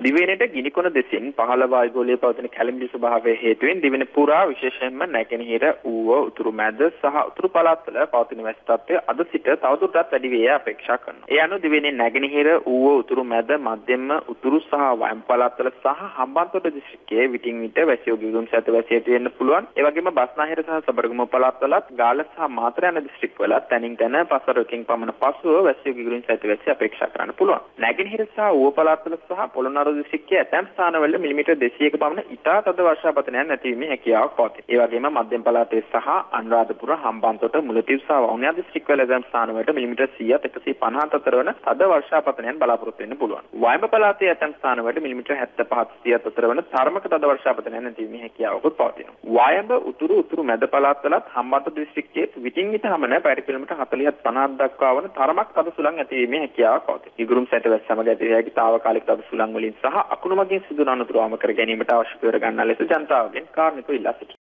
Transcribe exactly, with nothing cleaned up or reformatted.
දිවයිනට ගිනිකොන දෙසින් පහළ වායුගෝලයේ පවතින කැළඹිලි ස්වභාවය හේතුවෙන් දිවයින පුරා විශේෂයෙන්ම නැගෙනහිර ඌව උතුරු මැද සහ උතුරු පළාත්වල පවතින වැසි තත්ත්වය අද සිට තවදුරටත් වැඩි වේ අපේක්ෂා කරනවා. ඒ අනුව දිවයිනේ නැගෙනහිර ඌව උතුරු මැද මධ්‍යම උතුරු සහ වම් පළාත්වල සහ හම්බන්තොට දිස්ත්‍රික්කයේ විටින් විට වැසියෝ ගිගුම් සහිත වැසි ඇති වෙන්න පුළුවන්. ඒ වගේම බස්නාහිර සහ සබරගමු පළාත්වලත් ගාල්ල සහ මාතර යන දිස්ත්‍රික්කවල තැනින් තැන පසරකින් පමණ පසුව වැසියෝ ගිගුම් සහිත වැසි අපේක්ෂා කරන්න පුළුවන්. නැගෙනහිර සහ ඌව පළාත්වල සහ පොළොන්නරුව දිස්ත්‍රික්කයේ ඇතැම් ස්ථානවල මිලිමීටර් දෙසීයක පමණ ඉතා තද වර්ෂාපතනයක් නැතිවීමේ හැකියාවක් පවතී. ඒ වගේම මධ්‍යම පළාතේ සහ අනුරාධපුර, හම්බන්තොට, මුලතිව් සහ වවුනියා දිස්ත්‍රික්කවල ඇතැම් ස්ථානවලට මිලිමීටර් සීයක් එකසිය පනහක් අතර වන තද වර්ෂාපතනයන් බලාපොරොත්තු වෙන්න පුළුවන්. වයඹ පළාතේ ඇතැම් ස්ථානවලට මිලිමීටර් හැත්තෑපහක් සියයක් අතර වන තරමක තද වර්ෂාපතනයක් නැතිවීමේ හැකියාවකුත් පවතිනවා. වයඹ උතුරු උතුරු මැද පළාත්වලත් හම්බන්තොට දිස්ත්‍රික්කයේ විටින් විට හමන පැය කිලෝමීටර් හතළිහක් පනහක් දක්වා වන තරමක් තද සුළං ඇතිවීමේ හැකියාවක් පවතී. ඉගුරුම් සැට වැස්ස සමග ඇති හැකි తాවකාලික තද සුළං වලින් සහ අකුණු මගින් සිදුවන අනතුරු අවම කර ගැනීමට අවශ්‍ය කර ගන්නා ලෙස ජනතාවගෙන් කාර්මිකව ඉල්ලා සිටිනවා.